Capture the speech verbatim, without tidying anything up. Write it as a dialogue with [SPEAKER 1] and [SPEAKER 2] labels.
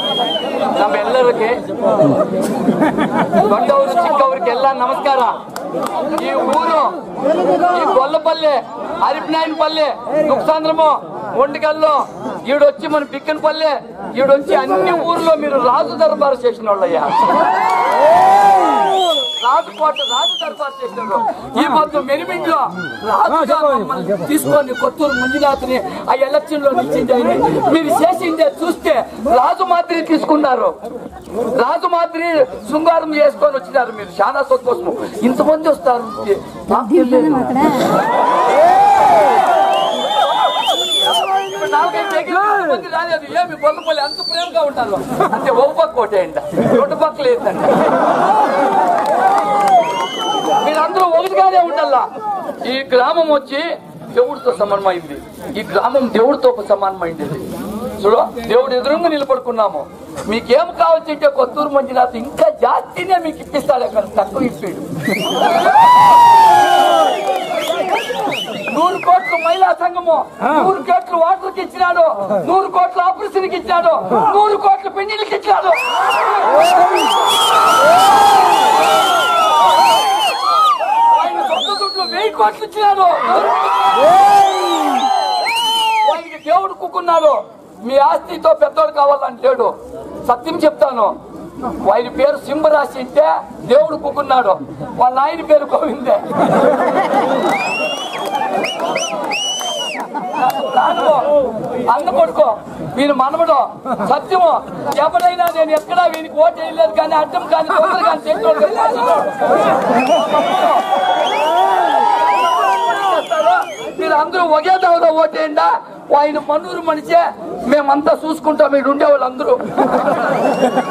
[SPEAKER 1] ನಮ್ಮೆಲ್ಲರಿಗೆ ದೊಡ್ಡವರು ಚಿಕ್ಕವರಿಗೆಲ್ಲ ನಮಸ್ಕಾರ. ಈ ಊರು ఈ గొల్లపల్లి, అరిపినాయనపల్లి, దుక్సాంధ్రము, ఒంటికల్లు, ఈడొచ్చి మన బిక్కనపల్లి, ఈడొచ్చి అన్ని ఊర్లో మీరు రాజు దర్బారు చేసిన వాళ్ళయ్యా. రాజుకోట రాజు దర్బారు చేసినారు. ఈ మొత్తం మెరిమింట్లో రాజుగా తీసుకొని కొత్తూరు మంజునాథ్ని ఆ ఎలక్షన్ లో నిలిచింది. మీరు చేసిందే చూస్తే రాజు మాదిరి తీసుకున్నారు, రాజు మాదిరి శృంగారం చేసుకొని వచ్చినారు. మీరు చాలా సంతోషము. ఇంతమంది వస్తారు. నాలుగైదు రాలేదు. ఏమి బొల్లపల్లి అంత ప్రేమగా ఉంటారు అంటే ఒక పక్క ఒకటేంట, రెండు పక్కలు ఏంటంటే మీరందరూ ఒకటిగానే ఉండాలా. ఈ గ్రామం వచ్చి దేవుడితో సమానమైంది. ఈ గ్రామం దేవుడితో సమానమైంది. చూడు, దేవుడు ఎదురుగా నిలబడుకున్నాము. మీకేం కావాల్సింటే కొత్తూరు మంజునాథ్ ఇంకా జాస్తినే మీకు ఇప్పిస్తాడు, అక్కడ తక్కువ ఇప్పాడు. నూరు కోట్లు మహిళా సంఘము, నూరు కోట్లు వాటర్కి ఇచ్చినాడు, నూరు కోట్ల ఆపరేషన్ కి ఇచ్చాడు, నూరు కోట్ల పెళ్లికి ఇచ్చాడు. ఆయన సొంత దుడ్లు వెయ్యి కోట్లు ఇచ్చినాడు. ఆయనకి దేవుడు కుక్కున్నాడు. మీ ఆస్తితో పెద్దోడు కావాలంటాడు. సత్యం చెప్తాను, ఆయన పేరు సింహరాశి అంటే దేవుడు కుక్కున్నాడు. వాళ్ళ ఆయన పేరు గోవిందే. అన్న కొడుకో వీని మనవడు సత్యము. ఎవరైనా నేను ఎక్కడా వీనికి ఓటు వేయలేదు, కానీ అడ్డం కానీ తొందర కానీ చేసేవాడు. మీరు అందరూ ఒకే దావలో ఓటేయండా. ఆయన మన్నూరు మనిషే, మేమంతా చూసుకుంటాం. మీరు ఉండేవాళ్ళు అందరూ